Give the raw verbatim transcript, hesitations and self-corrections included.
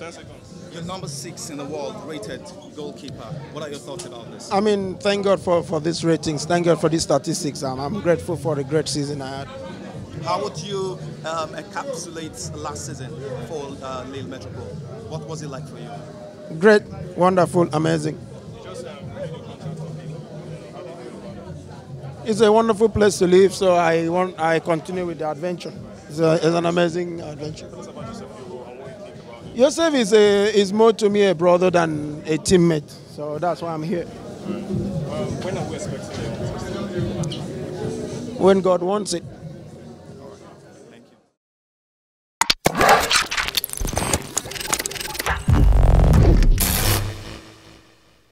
ten seconds. You're number six in the world rated goalkeeper. What are your thoughts about this? I mean, thank God for, for these ratings. Thank God for these statistics. Um, I'm grateful for the great season I had. How would you um, encapsulate last season for uh, Lille Metropole? What was it like for you? Great, wonderful, amazing. It's a wonderful place to live, so I want I continue with the adventure. It's, a, it's an amazing adventure. Tell us about Joseph Yobo and what you think about him. Joseph is a, is more to me a brother than a teammate, so that's why I'm here. Um, when are we expecting the When God wants it.